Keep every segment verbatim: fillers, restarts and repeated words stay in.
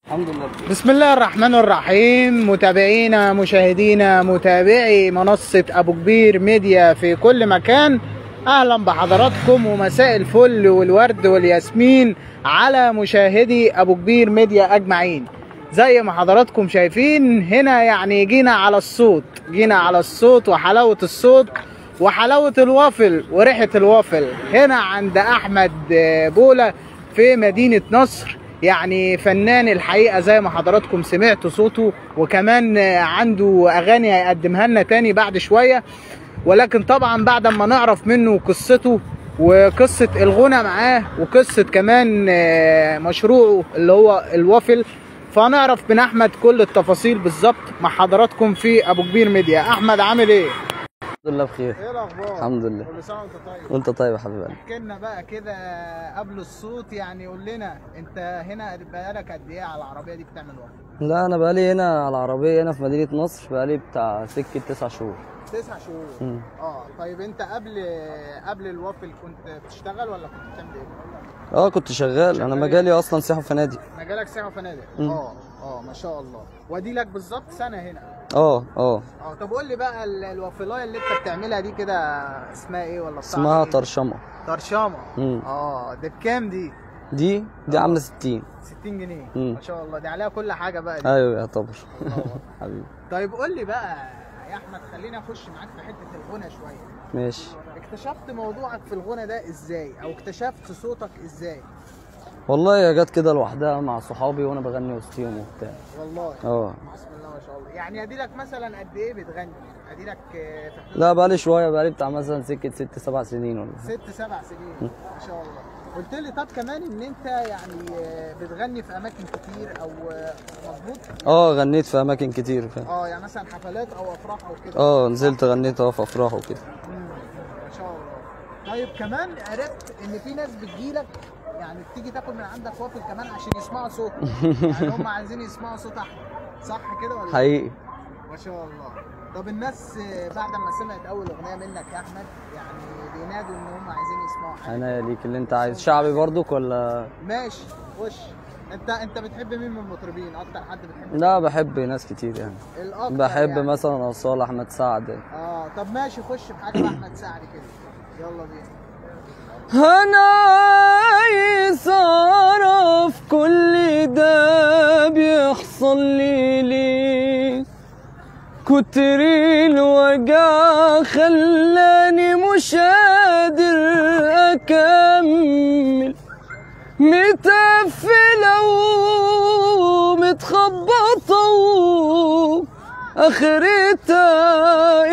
الحمد لله. بسم الله الرحمن الرحيم. متابعينا مشاهدينا متابعي منصة أبو كبير ميديا في كل مكان، أهلا بحضراتكم ومساء الفل والورد والياسمين على مشاهدي أبو كبير ميديا أجمعين. زي ما حضراتكم شايفين هنا يعني جينا على الصوت، جينا على الصوت وحلاوة الصوت وحلاوة الوافل وريحة الوافل هنا عند أحمد بولا في مدينة نصر. يعني فنان الحقيقة زي ما حضراتكم سمعتوا صوته، وكمان عنده أغاني هيقدمها لنا تاني بعد شوية، ولكن طبعا بعد ما نعرف منه قصته وقصة الغنى معاه وقصة كمان مشروعه اللي هو الوافل، فنعرف من أحمد كل التفاصيل بالظبط مع حضراتكم في أبو كبير ميديا. أحمد عامل إيه؟ الحمد لله بخير. ايه الاخبار؟ الحمد لله. كل سنه وانت طيب. وانت طيب يا حبيبي. احكي لنا بقى كده قبل الصوت، يعني قول لنا انت هنا بقالك قد ايه على العربيه دي بتعمل وافل؟ لا انا بقالي هنا على العربيه هنا في مدينه نصر بقالي بتاع سكه تسع شهور. تسع شهور. مم. اه طيب انت قبل قبل الوافل كنت بتشتغل ولا كنت بتعمل ايه؟ اه كنت شغال. انا مجالي اصلا سياحه وفنادق. مجالك سياحه وفنادق. اه اه ما شاء الله. وادي لك بالظبط سنه هنا. اه اه اه طب قول لي بقى الوافلايه اللي انت بتعملها دي كده اسمها ايه ولا بتاعت اسمها ايه؟ طرشمه. طرشمه. مم. اه ده بكام دي؟ دي دي عامله ستين. ستين جنيه. مم. ما شاء الله، دي عليها كل حاجه بقى دي. ايوه يعتبر. حبيبي. طيب قول لي بقى يا احمد، خليني اخش معاك في حته الغنى شويه. ماشي. اكتشفت موضوعك في الغنى ده ازاي، او اكتشفت صوتك ازاي؟ والله يا جت كده لوحدها مع صحابي وانا بغني وسطيهم وبتاع. والله. اه بسم الله ما شاء الله. يعني ادي لك مثلا قد ايه بتغني؟ ادي لك في حدود لا بقالي شويه، بقالي بتاع مثلا سكه ست سبع سنين ولا ست سبع سنين. ما شاء الله. قلت لي طب كمان ان انت يعني بتغني في اماكن كتير، او مظبوط؟ اه غنيت في اماكن كتير فاهم. اه يعني مثلا حفلات او افراح او كده. اه نزلت غنيت اه في افراح وكده. ما شاء الله. طيب كمان عرفت ان في ناس بتجيلك يعني بتيجي تاكل من عندك وافل كمان عشان يسمعوا صوتك. يعني هم عايزين يسمعوا صوت احمد، صح كده ولا؟ حقيقي. ما شاء الله. طب الناس بعد ما سمعت اول اغنيه منك يا احمد يعني بينادوا ان هم عايزين يسمعوا حاجه. انا ليك اللي انت عايز شعبي برضك ولا؟ ماشي خش. انت انت بتحب مين من المطربين؟ اكتر حد بتحبه؟ لا بحب ناس كتير يعني. الاكتر بحب يعني. مثلا اصال، احمد سعد. اه طب ماشي خش في حاجه لاحمد سعد كده. يلا بينا. انا عايز اعرف كل ده بيحصل لي ليه، كتر الوجع خلاني مش قادر اكمل، متقفله ومتخبطه اخرتها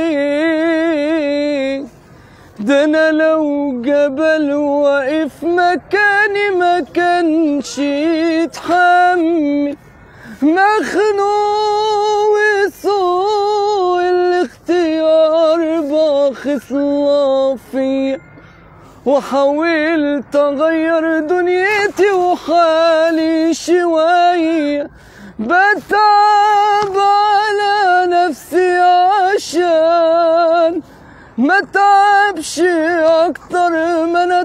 ايه، ده انا لو جبل واقف مكاني ما كانش يتحمل، مخنوق وسوء الاختيار باخص فيا، وحاولت اغير دنيتي وحالي شويه، بتعب على نفسي عشان ما تعبش اكتر ما انا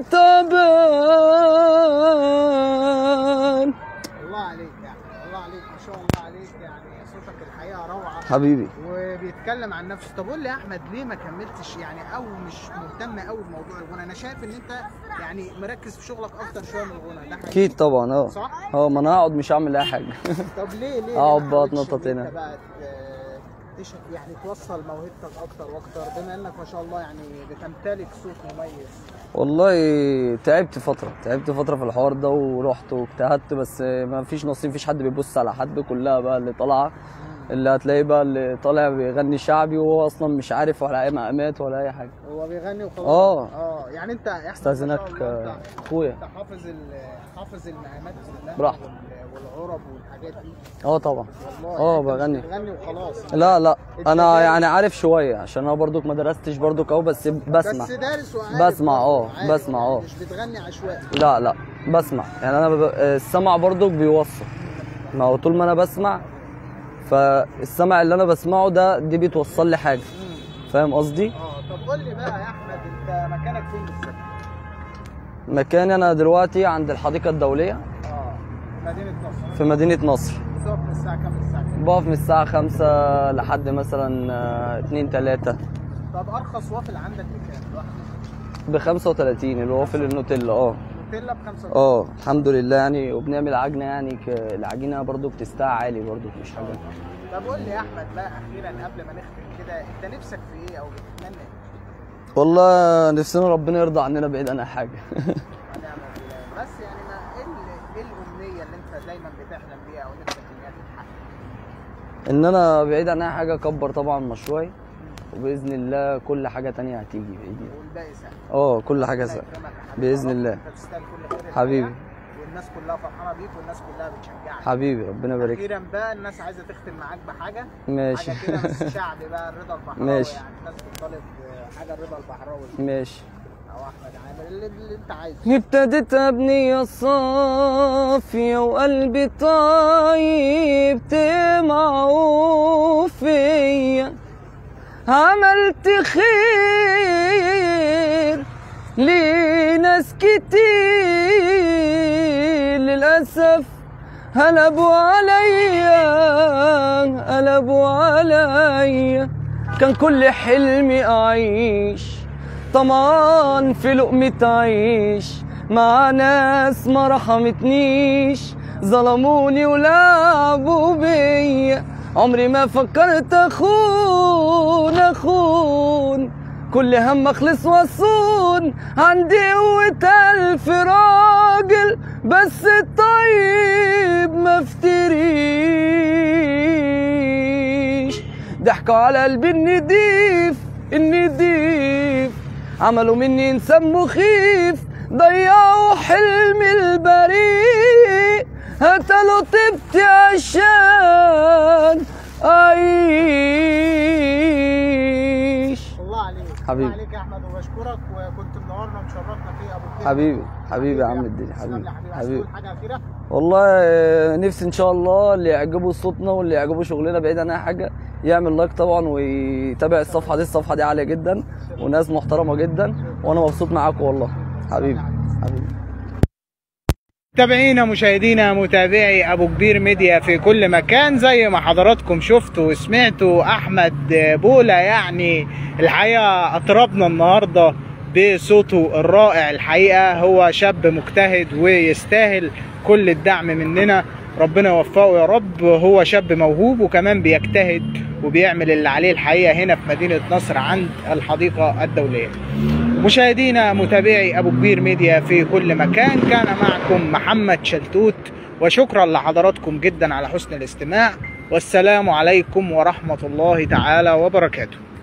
تعبان. الله عليك يعني، الله عليك ما شاء الله عليك، يعني صوتك الحقيقه روعه حبيبي. وبيتكلم عن نفسه. طب قول لي يا احمد ليه ما كملتش يعني، او مش مهتم قوي بموضوع الغنى؟ انا شايف ان انت يعني مركز في شغلك اكتر شويه من الغنى، ده حقيقي؟ اكيد طبعا. اه صح؟ اه ما انا هقعد مش هعمل اي حاجه. طب ليه ليه اقعد ليه ما بقى حاولتش اتنطط إن هنا. انت بقى تش- يعني توصل موهبتك اكتر واكتر، بما انك ما شاء الله يعني بتمتلك صوت مميز؟ والله تعبت فتره تعبت فتره في الحوار ده ورحت واجتهدت، بس ما فيش نصيب، مفيش حد بيبص على حد، كلها بقى اللي طالعه اللي هتلاقيه بقى اللي طالع بيغني شعبي وهو اصلا مش عارف ولا اي مقامات ولا اي حاجه. هو بيغني وخلاص. اه اه يعني انت يا احمد استاذنك اخويا، انت حافظ حافظ المقامات كلها براحتك والعرب والحاجات دي؟ اه طبعا. والله اه يعني بغني. بتغني وخلاص؟ لا لا انا يعني عارف شويه عشان انا برضك ما درستش برضك اهو، بس بسمع. بس دارس وعارف. بسمع اه بسمع اه مش بتغني عشوائي؟ لا لا بسمع يعني. انا بب... السمع برضك بيوصل، ما هو طول ما انا بسمع فالسمع اللي انا بسمعه ده دي بتوصل لي حاجه. فاهم قصدي؟ اه طب قول لي بقى يا احمد انت مكانك فين بالظبط؟ مكاني انا دلوقتي عند الحديقه الدوليه. اه مدينه نصر. في مدينه نصر. بتقف من الساعه كام للساعه كام؟ بقف من الساعه خمسة لحد مثلا اتنين تلاتة. طب ارخص وافل عندك بكام؟ ب خمسة وتلاتين الوافل النوتيلا. اه نوتيلا ب خمسة وتلاتين. اه الحمد لله يعني. وبنعمل عجنه يعني ك... العجينه برضو بتستاع عالي برضو مش حاجه. طب قول لي يا احمد بقى اخيرا قبل ما نختم كده، انت نفسك في ايه او بتتمنى ايه؟ والله نفسنا ربنا يرضى عننا بعيد عن اي حاجه. ونعم بالله. بس يعني ما ايه ال- ايه الامنيه اللي انت دايما بتحلم بيها او نفسك انها تتحقق؟ ان انا بعيد عن اي حاجه اكبر طبعا مشروعي، وباذن الله كل حاجه تانية هتيجي باذن الله. والباقي سهل. اه كل حاجه سهل باذن الله. انت تستاهل كل خير حبيبي. والناس كلها فرحانه بيك والناس كلها بتشجعك. حبيبي ربنا يبارك. اخيرا بقى الناس عايزه تختم معاك بحاجه. ماشي. حاجه كده بس شعبي بقى، الرضا البحراوي. ماشي. يعني الناس بتطالب حاجه الرضا البحراوي. ماشي. او احمد عامر اللي, اللي انت عايزه. ابتديت ابنية صافية وقلبي طيب تمعوا فيا، عملت خير لناس كتير للأسف قلبوا عليا قلبوا عليا. كان كل حلمي أعيش طمعان في لقمة عيش مع ناس ما رحمتنيش، ظلموني ولعبوا بيا. عمري ما فكرت اخون اخون، كل هم اخلص واصون. عندي قوة الف راجل بس الطيب ما افتريش. ضحكوا على قلبي النضيف النضيف، عملوا مني انسان مخيف، ضيعوا حلمي البريء، قتلوا طيبتي عشان اعيش. الله عليك. حبيبي. الله عليك يا احمد، وبشكرك وكنت منورنا ومشرفنا في ابو كبير. حبيبي حبيبي يا عم الدنيا. حبيبي حبيبي. حاجه اخيره؟ والله نفسي ان شاء الله اللي يعجبه صوتنا واللي يعجبه شغلنا بعيد عن اي حاجه يعمل لايك طبعا ويتابع الصفحه دي. الصفحه دي عاليه جدا وناس محترمه جدا وانا مبسوط معاكم والله. حبيبي حبيبي. متابعينا مشاهدينا متابعي ابو كبير ميديا في كل مكان، زي ما حضراتكم شفتوا وسمعتوا احمد بولا، يعني الحقيقه اطربنا النهارده بصوته الرائع. الحقيقه هو شاب مجتهد ويستاهل كل الدعم مننا، ربنا يوفقه يا رب. هو شاب موهوب وكمان بيجتهد وبيعمل اللي عليه الحقيقه هنا في مدينه نصر عند الحديقه الدوليه. مشاهدينا متابعي ابو كبير ميديا في كل مكان، كان معكم محمد شلتوت، وشكرا لحضراتكم جدا على حسن الاستماع، والسلام عليكم ورحمه الله تعالى وبركاته.